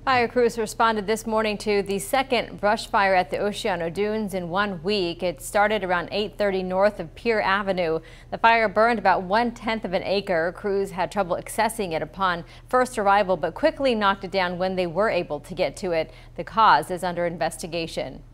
Fire crews responded this morning to the second brush fire at the Oceano Dunes in 1 week. It started around 8:30 north of Pier Avenue. The fire burned about 1/10 of an acre. Crews had trouble accessing it upon first arrival, but quickly knocked it down when they were able to get to it. The cause is under investigation.